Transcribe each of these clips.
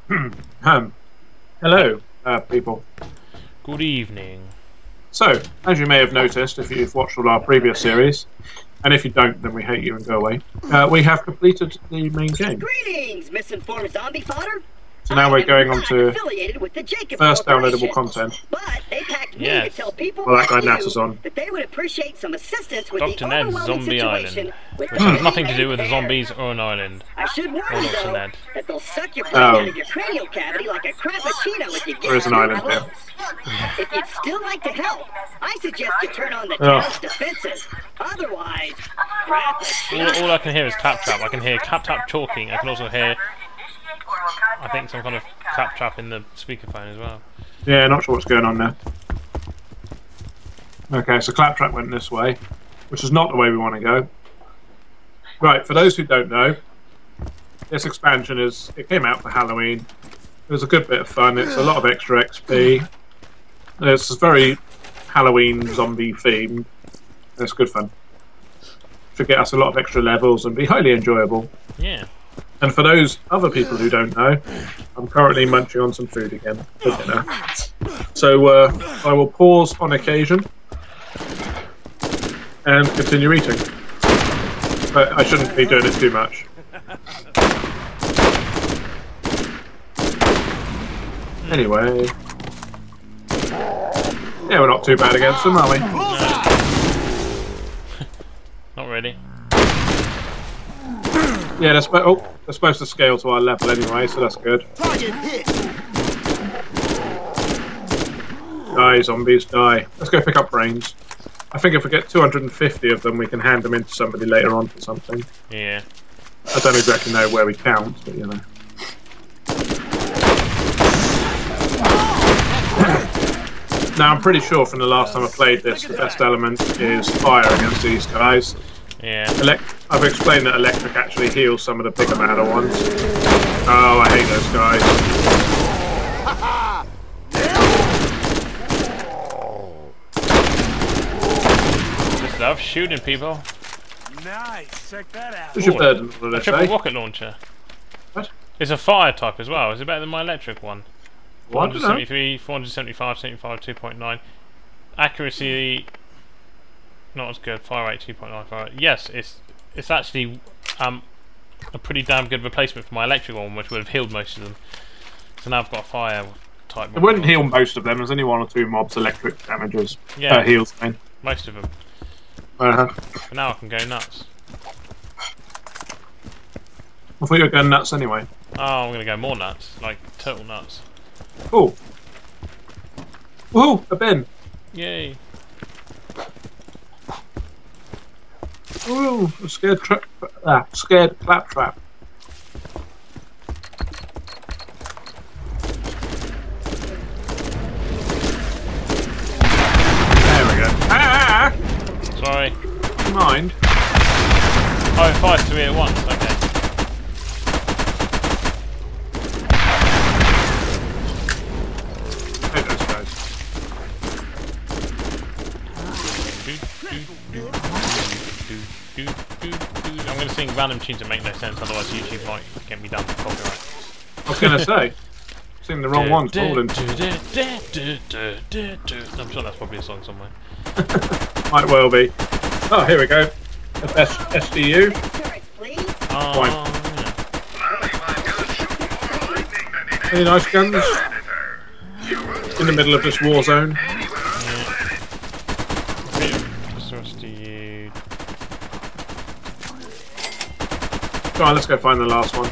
Hello, people. Good evening. So, as you may have noticed if you've watched all our previous series, and if you don't, then we hate you and go away, we have completed the main game. Greetings, misinformed zombie fodder. So now we're going on to with the first downloadable content. But they packed me to tell people Well, that guy like Nat you is on. that they would appreciate some assistance with Dr the Ned's overwhelming Zombie situation Island, with which has nothing to do with the zombies or an island. I should warn Or you Dr. though Ned. that they'll suck your brain out of your cranial cavity like a crappuccino if you get There is an too island close. here. If you'd still like to help, I suggest you turn on the town's defenses. Otherwise, crappuccino. All I can hear is claptrap. I can hear claptrap talking. I can also hear, I think, some kind of claptrap in the speakerphone as well. Yeah, not sure what's going on there. Okay, so Claptrap went this way, which is not the way we want to go. Right, for those who don't know, this expansion it came out for Halloween. It was a good bit of fun. It's a lot of extra XP. It's very Halloween zombie themed. It's good fun. Should get us a lot of extra levels and be highly enjoyable. Yeah. And for those other people who don't know, I'm currently munching on some food again for dinner. So I will pause on occasion and continue eating. But I shouldn't be doing it too much. Anyway. Yeah, we're not too bad against them, are we? Not really. Yeah, they're supposed to scale to our level anyway, so that's good. Die, zombies, die. Let's go pick up brains. I think if we get 250 of them, we can hand them in to somebody later on for something. Yeah. I don't exactly know where we count, but you know. Now, I'm pretty sure from the last time I played this, the best element is fire against these guys. Yeah. I've explained that electric actually heals some of the bigger matter ones. Oh, I hate those guys. Just love shooting people. Nice, check that out. What's your burden for A this, triple eh? rocket launcher. What? It's a fire type as well. Is it better than my electric one? Well, I don't know. 473, 475, 75, 2.9. Accuracy, not as good. Fire rate 2.9. Fire rate. Yes, it's actually a pretty damn good replacement for my electric one, which would have healed most of them. So now I've got a fire type. It wouldn't heal most of them. There's only one or two mobs electric damages. Yeah. Heals, I mean. Most of them. Uh-huh. But now I can go nuts. I thought you were going nuts anyway. Oh, I'm gonna go more nuts, like total nuts. Cool. Woohoo! A bin. Yay! Ooh, a scared scared claptrap. There we go. Ah! Sorry. Mind. Oh, it fires three at once. Okay. Hate those guys. I'm going to sing random tunes that make no sense, otherwise YouTube might get me done for copyright. I was going to say, sing the wrong ones, Golden. I'm sure that's probably a song somewhere. Might well be. Oh, here we go. SDU. Oh, Fine. yeah. Any nice guns? In the middle of this war zone. Just rest of you. Come on, let's go find the last one.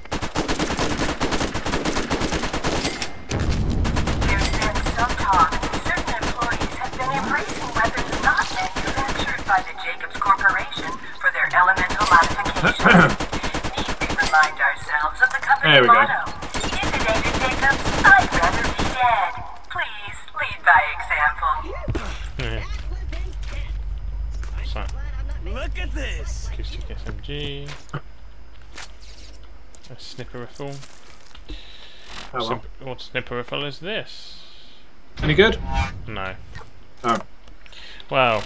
There's been some talk that certain employees have been embracing weapons not manufactured by the Jacobs Corporation for their elemental modifications. Need we remind ourselves of the company There we go. motto? If it ain't a Jacobs, I'd rather be dead. Please lead by example. Yeah. So, Look at this. acoustic SMG. A snipper rifle. Oh, well. What snipper rifle is this? Any good? No. Oh. Well.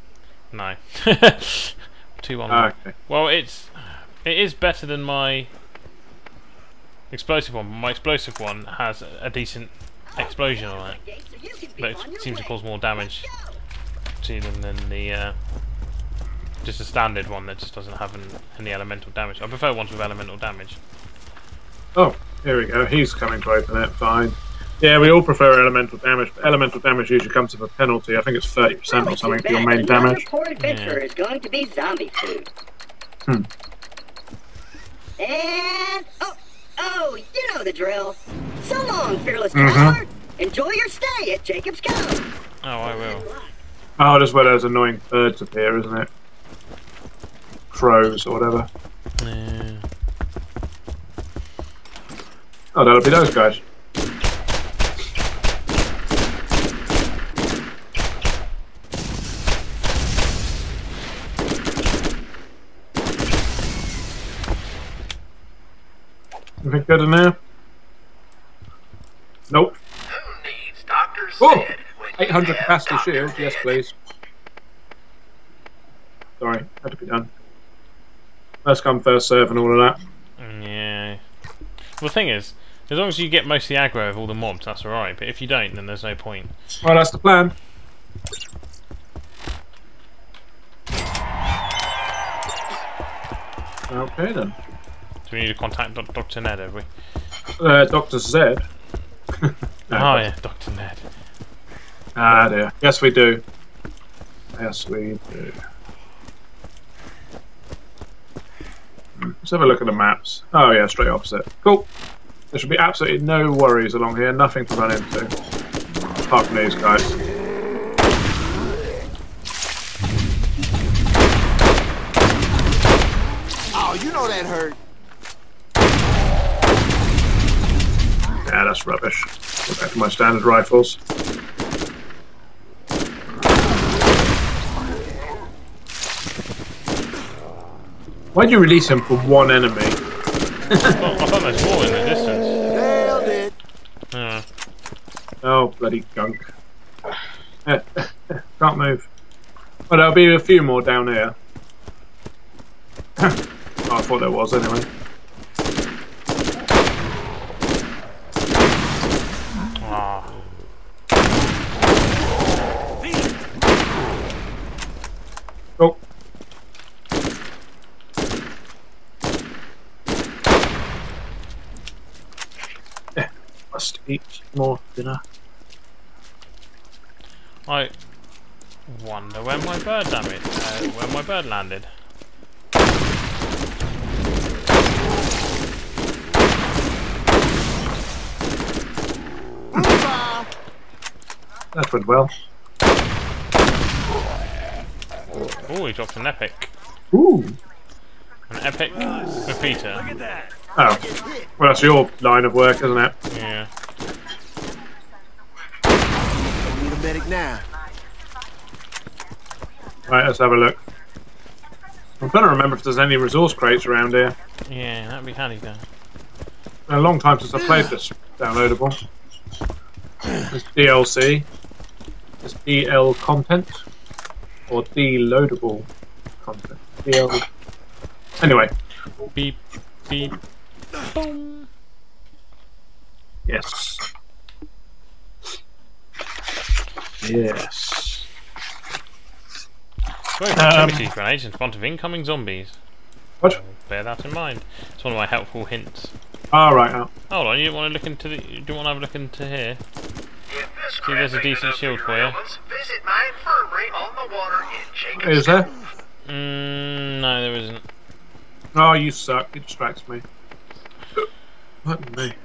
No. 2 1. Okay. Well, it is better than my explosive one. My explosive one has a decent explosion on it, but it seems to cause more damage to them than the just a standard one that just doesn't have any elemental damage. I prefer ones with elemental damage. Oh, here we go. He's coming to open it. Fine. Yeah, we all prefer elemental damage, but elemental damage usually comes with a penalty. I think it's 30% or something for your main damage. Poor adventurer is going to be zombie food. Hmm. And oh, you know the drill. So long, fearless traveler. Enjoy your stay at Jacob's Cove. Oh, I will. Oh, that's where those annoying birds appear, isn't it? Crows or whatever. Yeah. Oh, that'll be those guys. Anything good in there? Nope. Who needs Dr. Oh! Ned when you 800 have capacity Dr. shield, Ned? yes please. Sorry, had to be done. First come, first serve and all of that. Yeah. Well, the thing is, as long as you get most of the aggro of all the mobs, that's alright, but if you don't, then there's no point. Well, that's the plan. Okay then. Do we need to contact Dr. Ned, have we? Dr. Zed. No, Oh yeah, Dr. Ned. Ah dear. Yes we do. Yes we do. Let's have a look at the maps. Oh yeah, straight opposite. Cool. There should be absolutely no worries along here, nothing to run into. Apart from these guys. Oh, you know that hurt. Yeah, that's rubbish. Go back to my standard rifles. Why'd you release him for one enemy? I thought there's more in the distance. Nailed it. Yeah. Oh, bloody gunk. Can't move. Well, there'll be a few more down here. Oh, I thought there was anyway. Ah. Oh. Yeah, must eat more dinner. I wonder where my bird where my bird landed. That went well. Oh, he dropped an epic. Ooh. An epic repeater. Look at that. Oh. Well, that's your line of work, isn't it? Yeah. Need a medic now. Right, let's have a look. I'm trying to remember if there's any resource crates around here. Yeah, that'd be handy though. Been a long time since I played this downloadable. It's DLC. It's DL content. Or deloadable content. DL. Anyway. Beep, beep, boom. Yes. Yes. Throw proximity grenades in front of incoming zombies. What? Bear that in mind. It's one of my helpful hints. Right now. Hold on, you didn't want to look into the. You don't want to have a look into here. If this See, there's a graphic decent enough shield your for you. elements, visit my infirmary on the water in Jacob's Is there? No, there isn't. Oh, you suck. It distracts me. What me?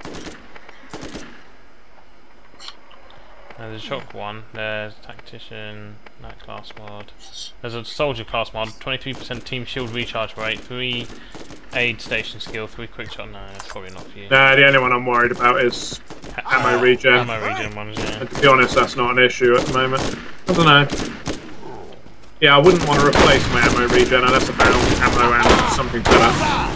There's a shock one. There's tactician, that class mod. There's a soldier class mod. 23% team shield recharge rate. 3 aid station skill. 3 quick shot. No, that's probably not for you. Nah, the only one I'm worried about is ammo regen. Ammo regen ones, yeah. And to be honest, that's not an issue at the moment. I don't know. Yeah, I wouldn't want to replace my ammo regen unless I found ammo and something better.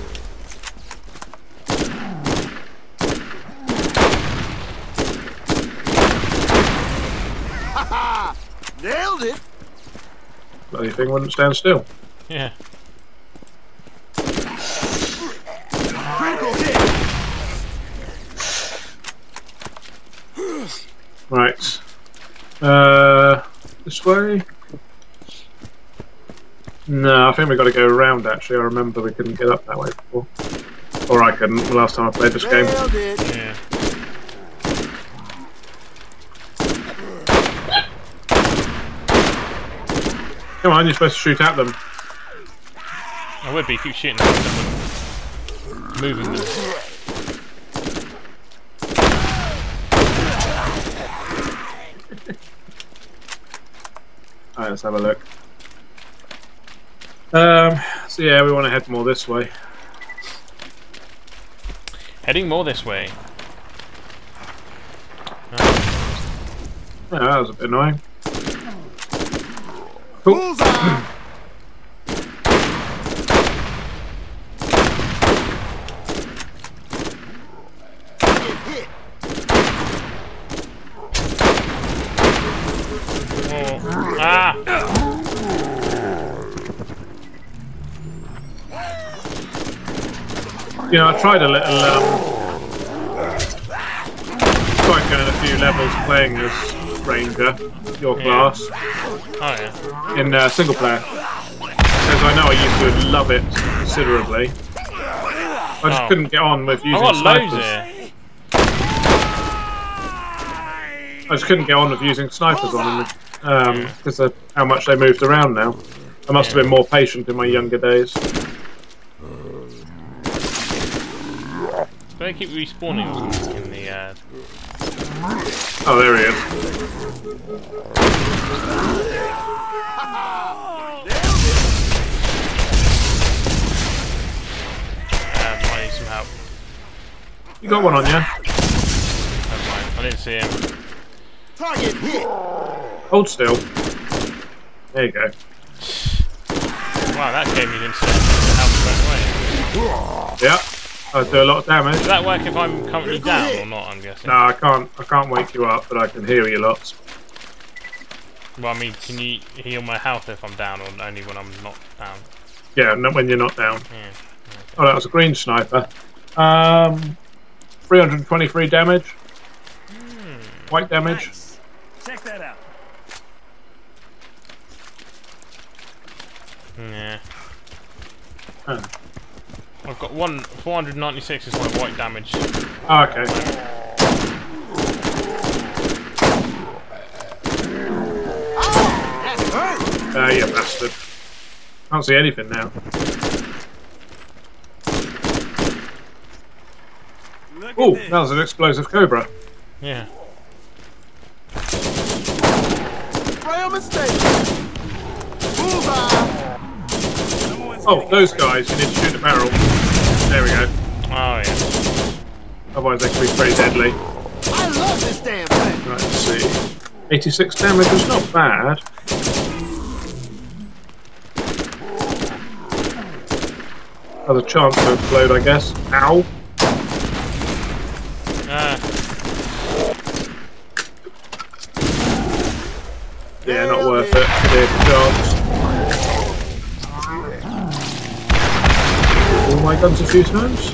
Nailed it. Bloody thing wouldn't stand still. Yeah. Critical hit. Right. This way? No, I think we've got to go around actually. I remember we couldn't get up that way before. Or I couldn't the last time I played this game. Nailed it. Yeah. Come on, you're supposed to shoot at them. I would be, keep shooting at them. Moving them. Alright, let's have a look. So yeah, we want to head more this way. Heading more this way. Yeah, that was a bit annoying. Cool. Bullseye. Get hit. Oh. Ah! You know, I tried a little, tried going a few levels playing this Ranger, your class, Oh yeah. in single player. Because I know I used to love it considerably. I just Oh. couldn't get on with using I got loads snipers. here. I just couldn't get on with using snipers on them because of how much they moved around now. I must have been more patient in my younger days. They keep respawning in the Oh, there he is. I need some help. You got one on you? Never mind. I didn't see him. Target hit. Hold still. There you go. Wow, that gave me an instant help straight away. Yeah, I do a lot of damage. Does that work if I'm currently down or not, I'm guessing? No, I can't wake you up, but I can heal you lots. Well, I mean, can you heal my health if I'm down or only when I'm not down? Yeah, not when you're not down. Yeah. Oh, that was a green sniper. 323 damage. White damage. Nice. Check that out. Yeah. Oh. I've got 496 is my white damage. Oh, okay. That's hurt. You bastard. Can't see anything now. Look Oh, at this. that was an explosive cobra. Yeah. Spray a mistake. Bullseye. Oh, those guys, you need to shoot the barrel. There we go. Oh, yeah. Otherwise they can be pretty deadly. I love this damn thing. Right, let's see. 86 damage is not bad. Another chance to explode, I guess. Ow. Yeah, not worth it. There's a chance. All my guns a few times.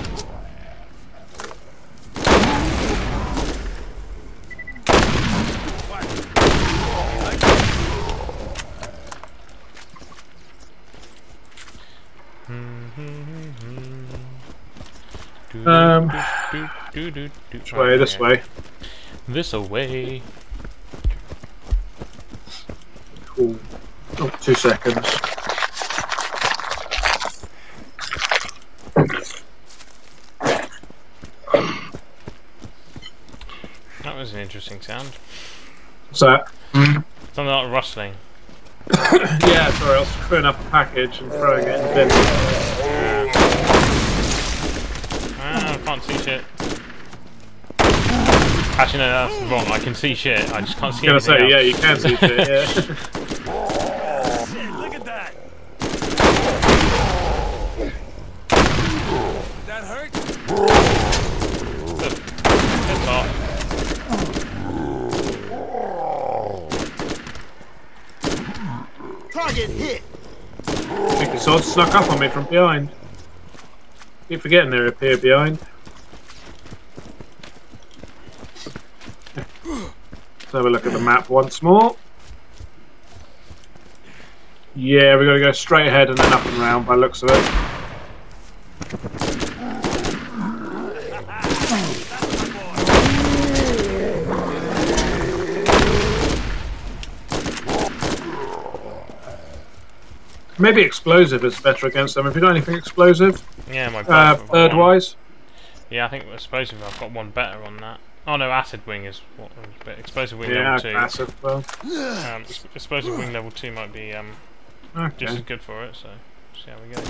Which way? This way. This away. Cool. Oh, 2 seconds. That was an interesting sound. What's that? Something like rustling. Yeah, sorry, I was screwing up a package and throwing it in the bin. I can't see shit. Actually, no, that's wrong. I can see shit. I just can't see I was anything gonna say, yeah, else. you can see shit, yeah. Shit, look at that. That hurt? It's off. Target hit. I think the sword snuck up on me from behind. Keep forgetting they appear behind. Let's have a look at the map once more. Yeah, we've got to go straight ahead and then up and round by the looks of it. Maybe explosive is better against them. Have you got anything explosive? Yeah, my bird-wise? Yeah, I think explosive. I've got one better on that. Oh no, acid wing is what. But explosive wing Yeah, level 2. acid. Well, explosive wing level 2 might be just as good for it. So see how we go.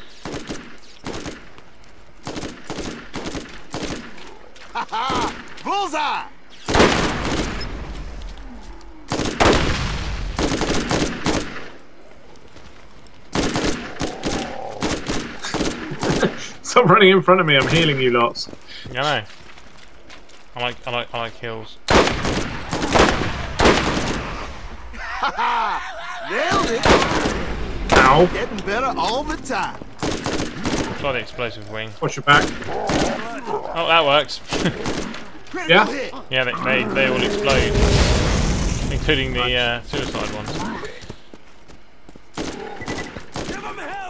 Ha-ha! Bullseye! Stop running in front of me. I'm healing you lots. Yeah, I know. I like heals. Nailed it! Ow. Getting better all the time. Try the explosive wing. Watch your back. Oh, that works. Critical Yeah? hit. Yeah, they all explode, including the suicide ones. Give him hell,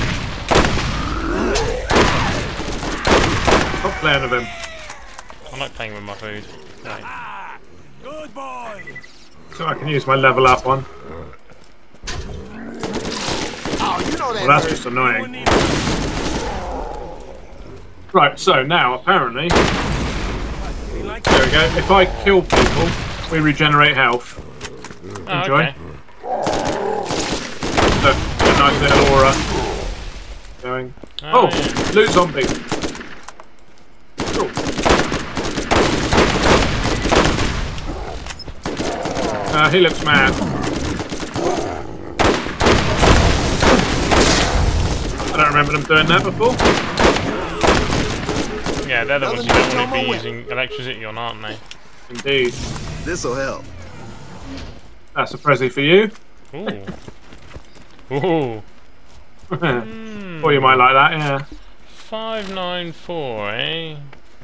Stop playing with him. I like playing with my food. Right. good boy. So I can use my level up on. Oh, you know that Well, that's hurt. just annoying. Right, so now apparently, there we go. If I kill people, we regenerate health. Oh, Enjoy. okay. So, a nice little aura going. Oh, yeah. loot zombie. Cool. He looks mad. I don't remember them doing that before. Yeah, they're the ones you don't want to be using electricity on, aren't they? Indeed. This'll help. That's a Prezi for you. Ooh. Ooh. Or you might like that, yeah. 594, eh?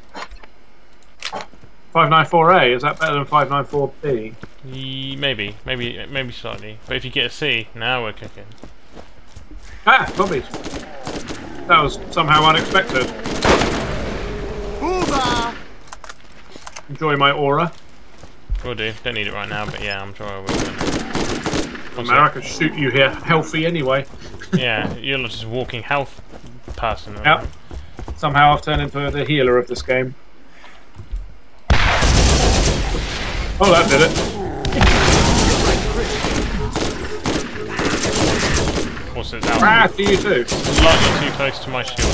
594A, is that better than 594B? Maybe slightly. But if you get a C, now we're cooking. Ah, zombies. That was somehow unexpected. Bullseye! Enjoy my aura. Will do. Don't need it right now, but yeah, I'm sure I will. I could shoot you here healthy anyway. Yeah, you're just a walking health person. Yep. Somehow I've turned into the healer of this game. Oh, that did it. What's it out? Ah, to you too. Slightly too close to my shield.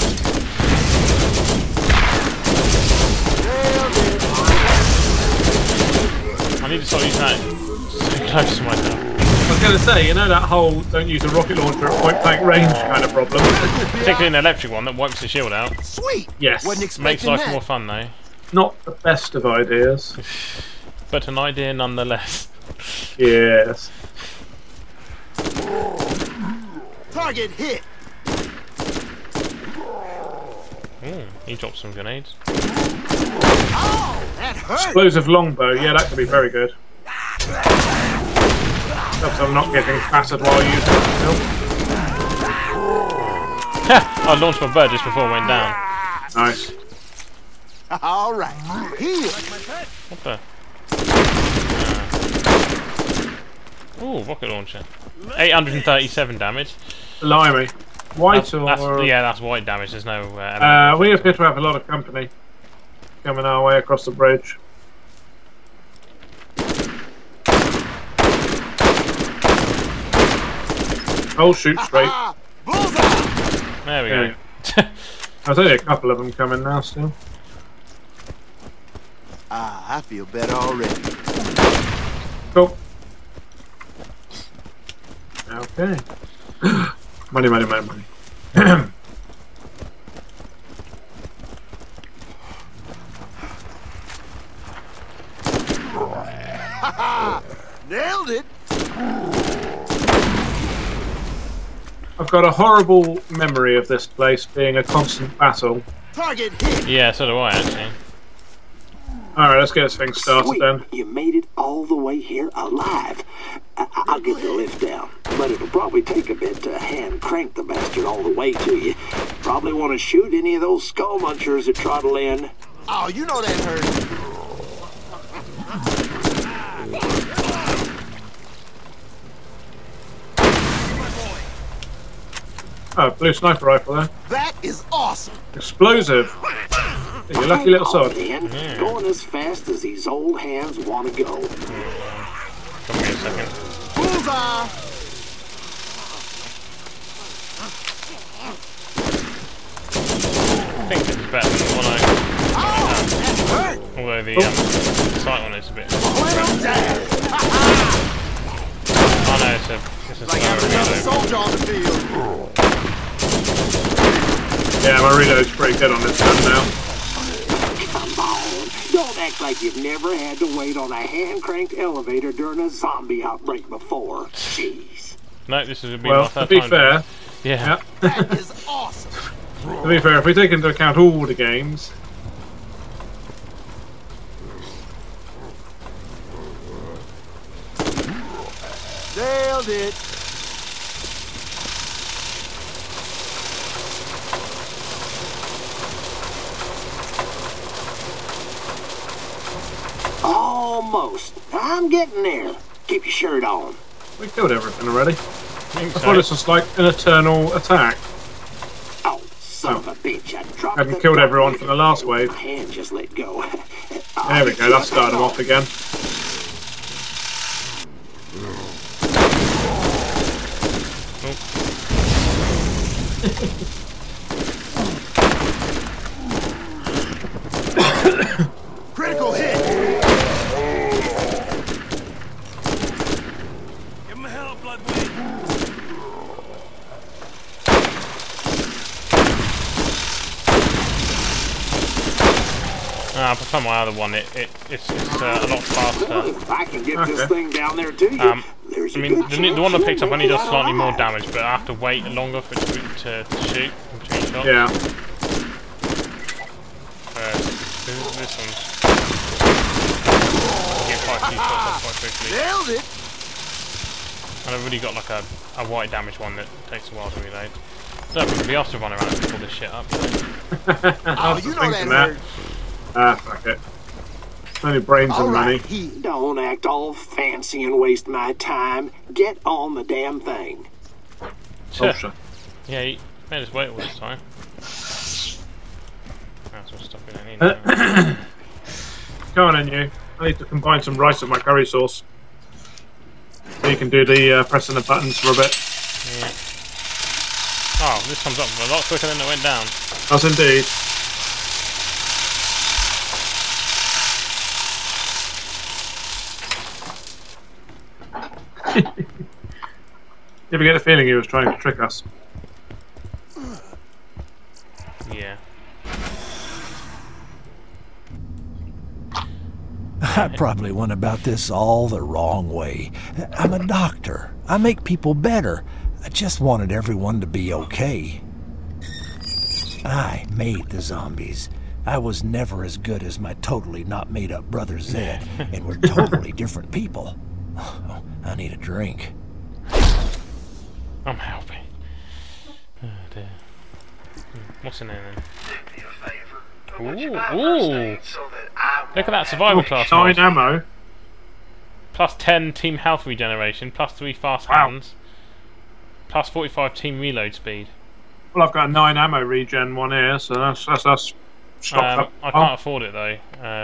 I need to stop using that so close to myself. I was going to say, you know that whole don't use a rocket launcher at point blank range kind of problem? Particularly an electric one that wipes the shield out. Sweet! Yes. Wasn't Makes expecting life that. more fun though. Not the best of ideas. But an idea nonetheless. Yes. Target hit! Ooh, he dropped some grenades. Oh, that hurt! Explosive longbow, yeah, that could be very good. Except I'm not getting battered while using it still. I launched my bird just before it went down. Nice. Alright, heal! What the? Ooh, rocket launcher. 837 damage. Blimey. White or... yeah, that's white damage. There's no... we appear to have a lot of company coming our way across the bridge. Oh, shoot straight. Bullseye! There we Yeah. go. There's only a couple of them coming now still. I feel better already. Cool. Okay. Money, money, money, money. Nailed it! I've got a horrible memory of this place being a constant battle. Target hit! Yeah, so do I actually. Alright, let's get this thing started Sweet. then. You made it all the way here alive. I'll get the lift down, but it'll probably take a bit to hand crank the bastard all the way to you. Probably want to shoot any of those skull munchers that trottle in. Oh, you know that hurt. Oh, blue sniper rifle there. That is awesome. Explosive. Hey, you lucky little sod. Man, going as fast as these old hands want to go. Give me a second. Bullseye. I think this is better than the one I Hurt. although the sight on it's a bit. Well done. Oh no, it's a Like having another soldier on the field. Yeah, my reload's pretty good on this gun now. Come on. Don't act like you've never had to wait on a hand-cranked elevator during a zombie outbreak before. Jeez. No, this is a bit Well, my to third be time. fair, Yeah. That is awesome. to be fair, if we take into account all the games, Nailed it. Almost. I'm getting there. Keep your shirt on. we killed everything already. I think I thought this so. was like an eternal attack. Oh, son of a bitch. I dropped Hadn't the killed gun. everyone from the last wave. My hand just let go. There we go, that started them off again. Critical hit. Give him hell, Bloodwing. I prefer my other one. It's a lot faster. If I can get this Okay. thing down there to you, there's I a mean, good the one that chance picks up you'll only make does it slightly out more alive. damage, but I have to wait longer for it to shoot in between shots. Yeah. This one's get quite a few shots off quite quickly. Nailed it. And I've really got like a white damage one that takes a while to reload. So I'm gonna be asked to run around and pull this shit up. Oh, you know that hurt. Ah, fuck it. Only brains All and money. right, he. Don't act all fancy and waste my time. Get on the damn thing. Oh, shit. Yeah, he made us wait all this time. That's what stuff we don't need now. Go on in, you. I need to combine some rice with my curry sauce. So you can do the pressing the buttons for a bit. Yeah. Oh, this comes up a lot quicker than it went down. Does indeed. You ever get the feeling he was trying to trick us? Yeah. I probably went about this all the wrong way. I'm a doctor. I make people better. I just wanted everyone to be okay. I made the zombies. I was never as good as my totally not made up brother Zed, and we're totally different people. Oh, I need a drink. I'm helping. Oh dear. What's in there then? Do me a favor. I Ooh, want you by ooh. first aid so that I Look at won't that have survival to- class. 9 mod. ammo. Plus 10 team health regeneration, plus 3 fast Wow. hands, plus 45 team reload speed. Well, I've got a 9 ammo regen one here, so that's stocked up. I can't afford it though.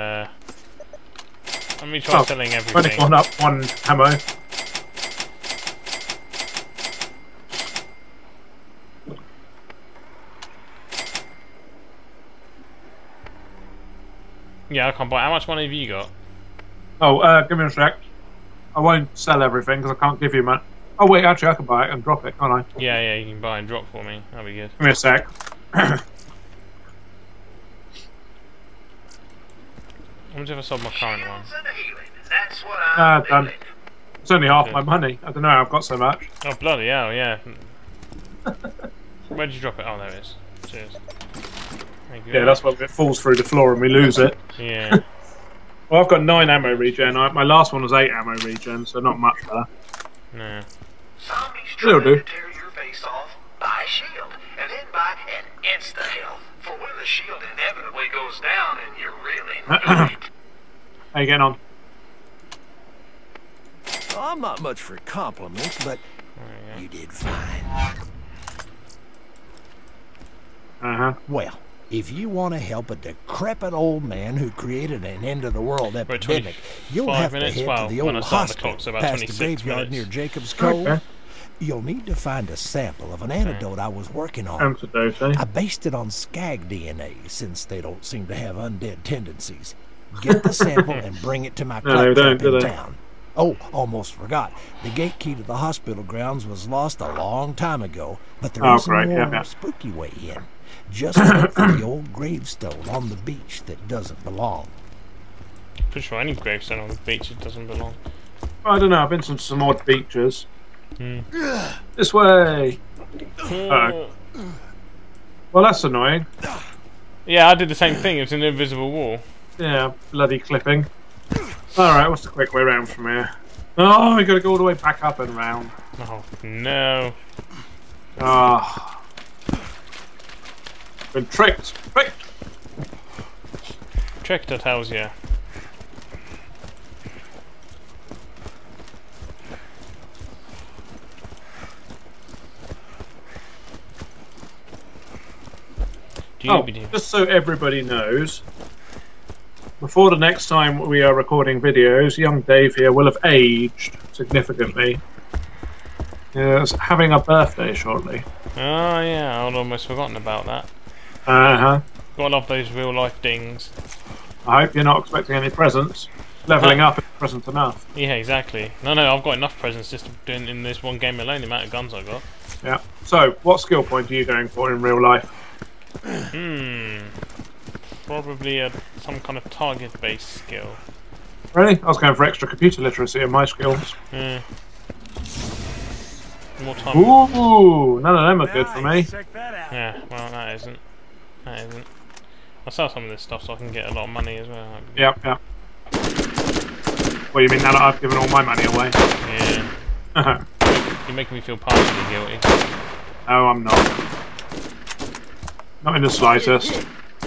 Let me try selling Only everything. gone up 1 ammo. Yeah, I can't buy. How much money have you got? Oh, give me a sec. I won't sell everything because I can't give you much. Oh wait, actually I can buy it and drop it, can't I? Yeah, yeah, you can buy and drop for me. That'll be good. Give me a sec. I wonder if I sold my current one. Shields and healing. That's what I'm Done. feeling. It's only half Good. my money. I don't know how I've got so much. Oh bloody hell, yeah. Where did you drop it? Oh, there it is. Cheers. Thank you. Yeah, that's why it falls through the floor and we lose it. Yeah. Well, I've got 9 ammo regen. My last one was 8 ammo regen, so not much better. No. Zombies It'll try do. to tear your face off. Buy a shield, and then buy an insta-health. For when the shield inevitably goes down and you really need it. How you getting on? Well, I'm not much for compliments, but you did fine. Uh-huh. Well, if you want to help a decrepit old man who created an end-of-the-world epidemic, you'll have to head to the old hospital past the graveyard near Jacob's Cove. Okay. You'll need to find a sample of an antidote I was working on. Antidote, eh? I based it on skag DNA, since they don't seem to have undead tendencies. Get the sample and bring it to my No, they don't, claptrap do in they? town. Oh, almost forgot. The gate key to the hospital grounds was lost a long time ago, but there is a great, more yeah. spooky way in. Just look for the old gravestone on the beach that doesn't belong. Pretty sure any gravestone on the beach it doesn't belong. I don't know, I've been to some odd beaches. Hmm. This way! Uh-oh. Well, that's annoying. Yeah, I did the same thing. It was an invisible wall. Yeah, bloody clipping. Alright, what's the quick way round from here? Oh, we gotta go all the way back up and round. Oh no! Ah. Been tricked! Tricked! Tricked, I tells you. Oh, just so everybody knows, before the next time we are recording videos, young Dave here will have aged significantly. He's having a birthday shortly. Oh yeah, I'd almost forgotten about that. Uh-huh. Gotta love those real life things. I hope you're not expecting any presents. Leveling up is present enough. Yeah, exactly. No, I've got enough presents just doing in this one game alone, the amount of guns I got. Yeah. So, what skill point are you going for in real life? Probably some kind of target-based skill. Really? I was going for extra computer literacy in my skills. More time. Ooh, none of them are good for me. Check that out. Yeah, well, that isn't. That isn't. I'll sell some of this stuff so I can get a lot of money as well. Yep. Well, you mean now that I've given all my money away? Yeah. You're making me feel partially guilty. No, I'm not. Not in the slightest.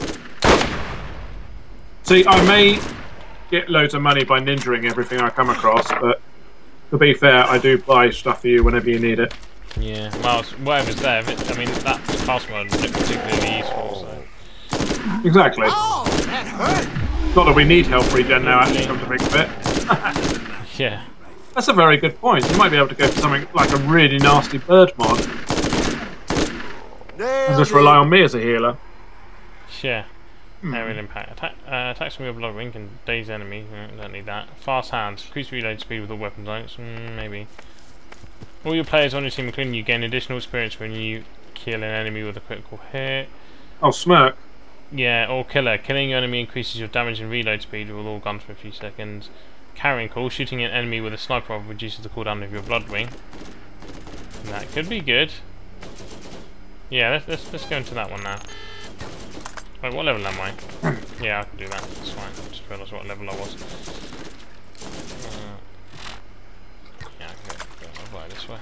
See, I may get loads of money by ninjaing everything I come across, but to be fair, I do buy stuff for you whenever you need it. Yeah, well, whatever's there, I mean, that class mode isn't particularly useful, so... Exactly. Oh, that hurt. Not that we need health regen now, actually, come to think of it. Yeah. That's a very good point. You might be able to go for something like a really nasty bird mod. And just rely on me as a healer. Yeah. Aerial impact. Attacks from your blood ring can daze enemy. Don't need that. Fast hands. Increase reload speed with all weapon types. Maybe. All your players on your team, including you, gain additional experience when you kill an enemy with a critical hit. Oh, smirk. Yeah, or killer. Killing your enemy increases your damage and reload speed with all guns for a few seconds. Carrying call. Shooting an enemy with a sniper rifle reduces the cooldown of your blood ring. That could be good. Yeah, let's go into that one now. Wait, what level am I? Yeah, I can do that. That's fine. I just realised what level I was. Yeah, I can go right this way.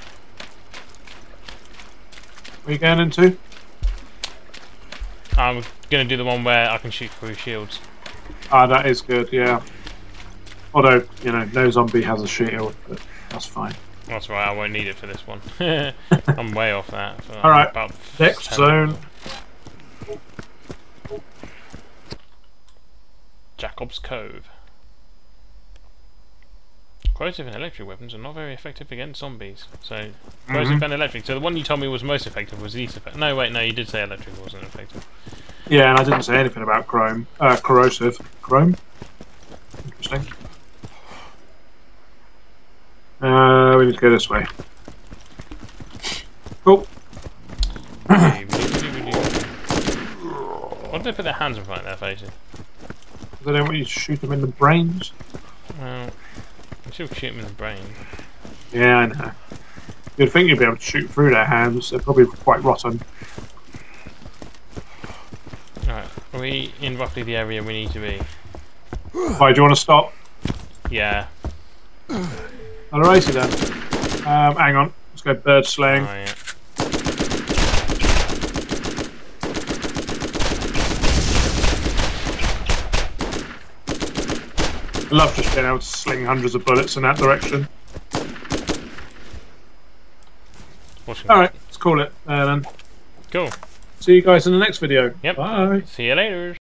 What are you going into? I'm going to do the one where I can shoot through shields. Ah, that is good, yeah. Although, you know, no zombie has a shield, but that's fine. That's right, I won't need it for this one. I'm way off that. So Alright, next zone. Jacob's Cove. Corrosive and electric weapons are not very effective against zombies. So, corrosive and electric. So the one you told me was most effective was least effective. No, wait, no, you did say electric wasn't effective. Yeah, and I didn't say anything about corrosive. Chrome? Interesting. We need to go this way. Cool. Why did they put their hands in front of their faces? They don't want you to shoot them in the brains. Well, you still shoot them in the brain. Yeah, I know. You'd think you'd be able to shoot through their hands. They're probably quite rotten. Alright, are we in roughly the area we need to be? Why, do you want to stop? Yeah. Alrighty then. Hang on. Let's go bird slaying. Oh, yeah. I love just being able to sling hundreds of bullets in that direction. Alright, let's call it there then. Cool. See you guys in the next video. Yep. Bye. See you later.